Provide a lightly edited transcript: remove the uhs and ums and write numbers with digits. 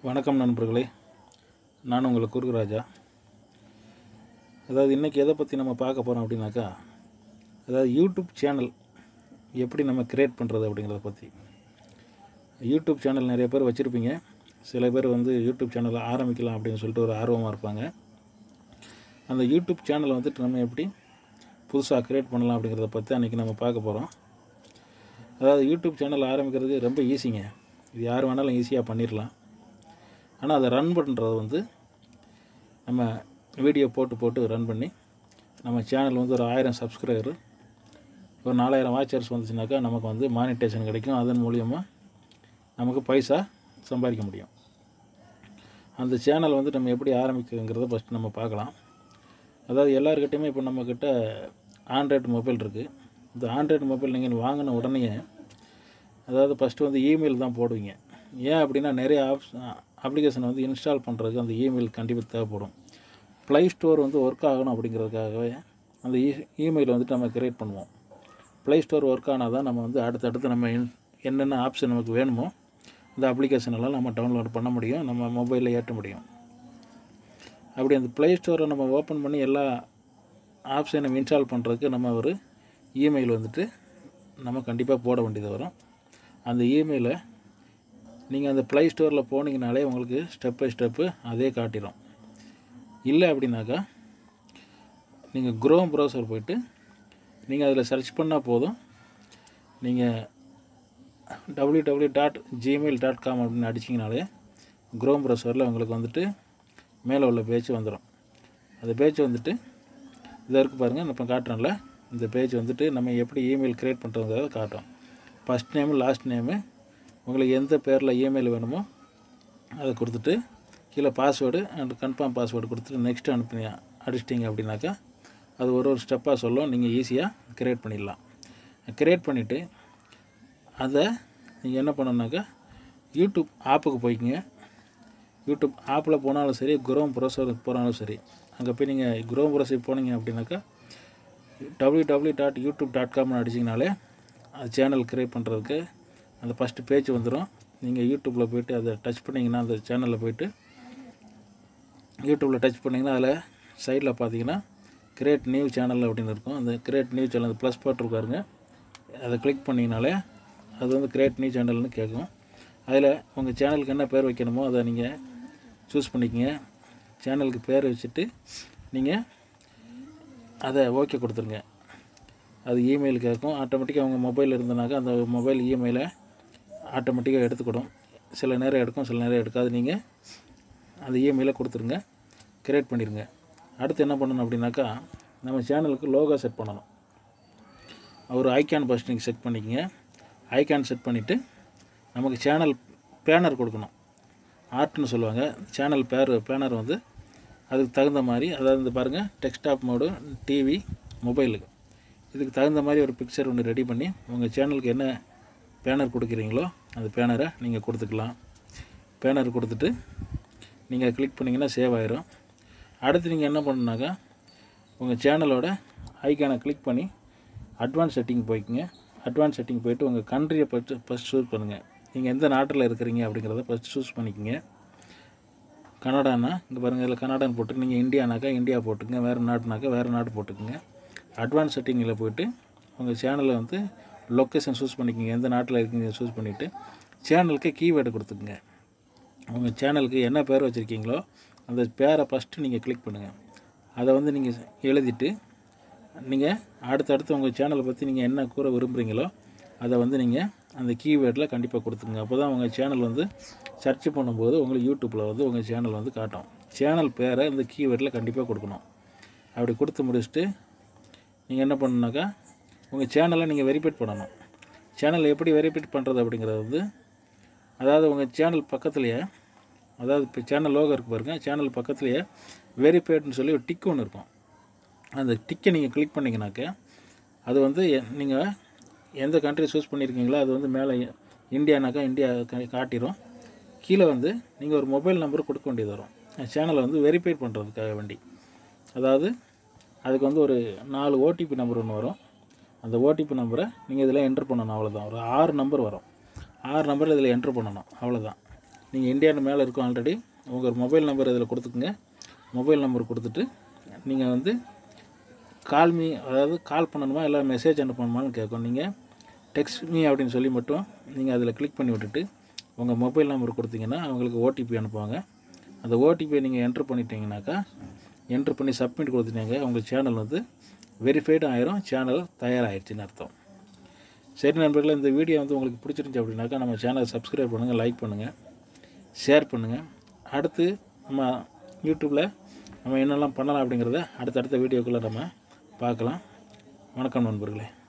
வணக்கம் நண்பர்களே, நான் உங்கள் குருராஜா. அதாவது இன்றைக்கி எதை பற்றி நம்ம பார்க்க போகிறோம் அப்படின்னாக்கா, அதாவது யூடியூப் சேனல் எப்படி நம்ம க்ரியேட் பண்ணுறது அப்படிங்கிறத பற்றி. யூடியூப் சேனல் நிறைய பேர் வச்சுருப்பீங்க. சில பேர் யூடியூப் சேனலை ஆரம்பிக்கலாம் அப்படின்னு சொல்லிட்டு ஒரு ஆர்வமாக இருப்பாங்க. அந்த யூடியூப் சேனலை நம்ம எப்படி புதுசாக க்ரியேட் பண்ணலாம் அப்படிங்கிறத பற்றி அன்றைக்கி நம்ம பார்க்க போகிறோம். அதாவது யூடியூப் சேனல் ஆரம்பிக்கிறது ரொம்ப ஈஸிங்க. இது யார் வேணாலும் ஈஸியாக பண்ணிடலாம். ஆனால் அதை ரன் பண்ணுறது நம்ம வீடியோ போட்டு ரன் பண்ணி நம்ம சேனல் ஒரு 1000 சப்ஸ்கிரைபர், ஒரு 4000 வாட்சர்ஸ் வந்துச்சுனாக்கா நமக்கு மானிட்டேஷன் கிடைக்கும். அதன் மூலியமாக நமக்கு பைசா சம்பாதிக்க முடியும். அந்த சேனல் நம்ம எப்படி ஆரம்பிக்கிறதுங்கிறத ஃபஸ்ட்டு நம்ம பார்க்கலாம். அதாவது எல்லாருக்கிட்டையுமே இப்போ நம்மக்கிட்ட ஆண்ட்ராய்டு மொபைல் இருக்குது. இந்த ஆண்ட்ராய்டு மொபைல் நீங்கள் வாங்கின உடனே அதாவது ஃபஸ்ட்டு இமெயில் தான் போடுவீங்க. ஏன் அப்படின்னா நிறைய அப்ளிகேஷன் இன்ஸ்டால் பண்ணுறதுக்கு அந்த இமெயில் கண்டிப்பாக தேவைப்படும். ப்ளே ஸ்டோர் ஒர்க் ஆகணும் அப்படிங்கிறதுக்காகவே அந்த இமெயில் நம்ம க்ரியேட் பண்ணுவோம். ப்ளே ஸ்டோர் ஒர்க் ஆனால் தான் நம்ம அடுத்தடுத்து நம்ம என்னென்ன ஆப்ஷன் நமக்கு வேணுமோ இந்த அப்ளிகேஷனெல்லாம் நம்ம டவுன்லோட் பண்ண முடியும், நம்ம மொபைலில் ஏற்ற முடியும். அப்படி அந்த ப்ளே ஸ்டோரை நம்ம ஓப்பன் பண்ணி எல்லா ஆப்ஷனும் இன்ஸ்டால் பண்ணுறதுக்கு நம்ம ஒரு இமெயில் நம்ம கண்டிப்பாக போட வேண்டியது வரும். அந்த இமெயிலை நீங்கள் அந்த ப்ளே ஸ்டோரில் போனீங்கனாலே உங்களுக்கு ஸ்டெப் பை ஸ்டெப்பு அதே காட்டிடும். இல்லை அப்படின்னாக்கா நீங்கள் குரோம் ப்ரௌசர் போய்ட்டு நீங்கள் அதில் சர்ச் பண்ணால் போதும். நீங்கள் www.gmail.com அப்படின்னு அடிச்சிங்கனாலே குரோம் ப்ரௌசரில் உங்களுக்கு மேலே உள்ள பேஜ் வந்துடும். அந்த பேஜ் இதை இருக்குது பாருங்கள், இப்போ காட்டுறேன்ல. இந்த பேஜ் நம்ம எப்படி இமெயில் க்ரியேட் பண்ணுறதுங்கிறத காட்டும். ஃபஸ்ட் நேமு, லாஸ்ட் நேமு, உங்களுக்கு எந்த பேரில் இமெயில் வேணுமோ அதை கொடுத்துட்டு கீழே பாஸ்வேர்டு அண்ட் கன்ஃபார்ம் பாஸ்வேர்டு கொடுத்துட்டு நெக்ஸ்ட் அடிச்சிட்டிங்க அப்படின்னாக்கா அது ஒரு ஸ்டெப்பாக சொல்லும். நீங்கள் ஈஸியாக க்ரியேட் பண்ணிடலாம். க்ரியேட் பண்ணிவிட்டு அதை நீங்கள் என்ன பண்ணணுன்னாக்கா யூடியூப் ஆப்புக்கு போய்க்குங்க. யூடியூப் ஆப்பில் போனாலும் சரி, குரோம் ப்ரௌசருக்கு போனாலும் சரி, அங்கே போய் நீங்கள் குரோம் ப்ரௌசருக்கு போனீங்க அப்படின்னாக்கா www.youtube.com அடிச்சிங்கனாலே அது சேனல் க்ரியேட் பண்ணுறதுக்கு அந்த ஃபஸ்ட்டு பேஜ் வந்துடும். நீங்கள் யூடியூப்பில் போய்ட்டு அதை டச் பண்ணிங்கன்னா அந்த சேனலில் போய்ட்டு யூடியூப்பில் டச் பண்ணிங்கன்னா அதில் சைடில் பார்த்தீங்கன்னா க்ரியேட் நியூ சேனல் அப்படின்னு இருக்கும். அந்த க்ரியேட் நியூ சேனல் ப்ளஸ் போட்டிருக்காருங்க. அதை கிளிக் பண்ணிங்கனாலே அது க்ரியேட் நியூ சேனல்னு கேட்கும். அதில் உங்கள் சேனலுக்கு என்ன பேர் வைக்கணுமோ அதை நீங்கள் சூஸ் பண்ணிக்கங்க. சேனலுக்கு பேர் வச்சுட்டு நீங்கள் அதை ஓகே கொடுத்துருங்க. அது இமெயில் கேட்கும். ஆட்டோமேட்டிக்காக உங்கள் மொபைல் இருந்தனாக்கா அந்த மொபைல் இமெயிலை ஆட்டோமேட்டிக்காக எடுத்துக்கிடும். சில நேரம் எடுக்கும், சில நேரம் எடுக்காது. நீங்கள் அந்த இமெயிலை கொடுத்துருங்க, க்ரியேட் பண்ணிடுங்க. அடுத்து என்ன பண்ணணும் அப்படின்னாக்கா நம்ம சேனலுக்கு லோகோ செட் பண்ணணும். ஒரு ஐக்கான் ஃபஸ்ட் நீங்கள் செட் பண்ணிக்கங்க. ஐக்கான் செட் பண்ணிவிட்டு நமக்கு சேனல் பேனர் கொடுக்கணும். ஆர்ட்னு சொல்லுவாங்க. சேனல் பேனர் அதுக்கு தகுந்த மாதிரி, அதாவது பாருங்கள், டெஸ்க்டாப் மோடு, டிவி, மொபைலுக்கு இதுக்கு தகுந்த மாதிரி ஒரு பிக்சர் ஒன்று ரெடி பண்ணி உங்கள் சேனலுக்கு என்ன பேனர் கொடுக்குறீங்களோ அந்த பேனரை நீங்கள் கொடுத்துக்கலாம். பேனர் கொடுத்துட்டு நீங்கள் கிளிக் பண்ணிங்கன்னா சேவ் ஆயிரும். அடுத்து நீங்கள் என்ன பண்ணணுன்னாக்கா உங்கள் சேனலோட ஐக்கானை கிளிக் பண்ணி அட்வான்ஸ் செட்டிங் போய்க்குங்க. அட்வான்ஸ் செட்டிங் போய்ட்டு உங்கள் கண்ட்ரியை ஃபஸ்ட் சூஸ் பண்ணுங்கள். நீங்கள் எந்த நாட்டில் இருக்கிறீங்க அப்படிங்கிறத ஃபஸ்ட் சூஸ் பண்ணிக்கோங்க. கனடானா இங்கே பாருங்கள், இதில் கனடான்னு போட்டு, நீங்கள் இந்தியானாக்கா இந்தியா போட்டுக்குங்க, வேறு நாட்டுனாக்கா வேறு நாடு போட்டுக்குங்க. அட்வான்ஸ் செட்டிங்கில் போய்ட்டு உங்கள் சேனலை லொக்கேஷன் சூஸ் பண்ணிக்கோங்க. எந்த நாட்டில் இருக்கீங்க சூஸ் பண்ணிவிட்டு சேனலுக்கு கீவேர்டு கொடுத்துக்குங்க. உங்கள் சேனலுக்கு என்ன பேர் வச்சுருக்கீங்களோ அந்த பேரை ஃபஸ்ட்டு நீங்கள் கிளிக் பண்ணுங்கள். அதை நீங்கள் எழுதிட்டு நீங்கள் அடுத்தடுத்து உங்கள் சேனலை பற்றி நீங்கள் என்ன கூற விரும்புகிறீங்களோ அதை நீங்கள் அந்த கீவேர்டில் கண்டிப்பாக கொடுத்துருங்க. அப்போ தான் உங்கள் சேனல் சர்ச் பண்ணும்போது உங்களுக்கு யூடியூப்பில் உங்கள் சேனல் காட்டும். சேனல் பேரை இந்த கீவேர்டில் கண்டிப்பாக கொடுக்கணும். அப்படி கொடுத்து முடிச்சுட்டு நீங்கள் என்ன பண்ணணுன்னாக்கா உங்கள் சேனலை நீங்கள் வெரிஃபை பண்ணணும். சேனல் எப்படி வெரிஃபை பண்ணுறது அப்படிங்கிறது அதாவது உங்கள் சேனல் பக்கத்துலேயே, அதாவது இப்போ சேனல் லோகோ இருக்குது பாருங்கள், சேனல் பக்கத்துலேயே வெரிஃபைடுன்னு சொல்லி ஒரு டிக் ஒன்று இருக்கும். அந்த டிக்கை நீங்கள் கிளிக் பண்ணிங்கனாக்கா அது நீங்கள் எந்த கண்ட்ரி சூஸ் பண்ணியிருக்கீங்களோ அது மேலே இந்தியானாக்கா இந்தியா காட்டிடும். கீழே நீங்கள் ஒரு மொபைல் நம்பர் கொடுக்க வேண்டியது வரும் சேனலை வெரிஃபை பண்ணுறதுக்காக வேண்டி. அதாவது அதுக்கு ஒரு 4 ஓடிபி நம்பர் ஒன்று வரும். அந்த ஓடிபி நம்பரை நீங்கள் இதில் என்ட்ரு பண்ணணும். அவ்வளோதான். ஒரு 6 நம்பர் வரும். 6 நம்பர் இதில் என்ட்ரு பண்ணணும். அவ்வளோதான். நீங்கள் இந்தியான்னு மேலே இருக்கும் ஆல்ரெடி உங்கள் மொபைல் நம்பர் இதில் கொடுத்துக்குங்க. மொபைல் நம்பர் கொடுத்துட்டு நீங்கள் வந்து கால் மீ, அதாவது கால் பண்ணணுமா இல்லை மெசேஜ் அனுப்பணுமான்னு கேட்கும். நீங்கள் டெக்ஸ்ட் மீ அப்படின்னு சொல்லி மட்டும் நீங்கள் அதில் கிளிக் பண்ணி விட்டுட்டு உங்கள் மொபைல் நம்பர் கொடுத்தீங்கன்னா அவங்களுக்கு ஓடிபி அனுப்புவாங்க. அந்த ஓடிபியை நீங்கள் என்ட்ரு பண்ணிட்டீங்கன்னாக்கா, என்ட்ரு பண்ணி சப்மிட் கொடுத்துட்டீங்க, உங்கள் சேனல் வந்து வெரிஃபைடு ஆயிரும், சேனல் தயாராகிடுச்சின்னு அர்த்தம். சரி நண்பர்களே, இந்த வீடியோ வந்து உங்களுக்கு பிடிச்சிருந்துச்சி அப்படின்னாக்கா நம்ம சேனலை சப்ஸ்கிரைப் பண்ணுங்கள், லைக் பண்ணுங்கள், ஷேர் பண்ணுங்கள். அடுத்து நம்ம யூடியூப்பில் நம்ம என்னெல்லாம் பண்ணலாம் அப்படிங்கிறத அடுத்தடுத்த வீடியோக்குள்ளே நம்ம பார்க்கலாம். வணக்கம் நண்பர்களே.